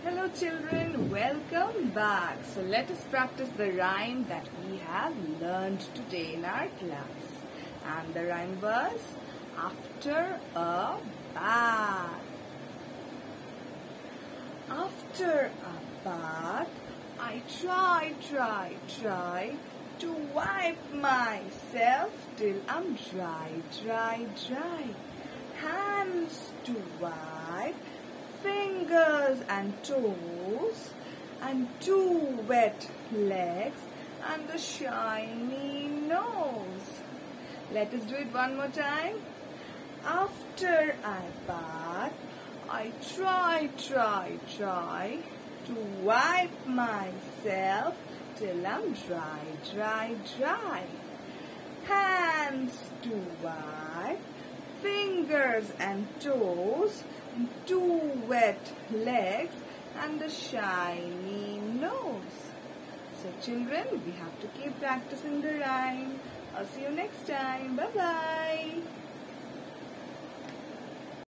Hello children, welcome back. So let us practice the rhyme that we have learned today in our class. And the rhyme was after a bath. After a bath, I try to wipe myself till I'm dry. Hands to wipe, fingers and toes, and two wet legs, and the shiny nose. Let us do it one more time. After I bath, I try to wipe myself till I'm dry. Hands to wipe, fingers and toes, two wet legs, and the shiny nose. So children, we have to keep practicing the rhyme. I'll see you next time. Bye-bye.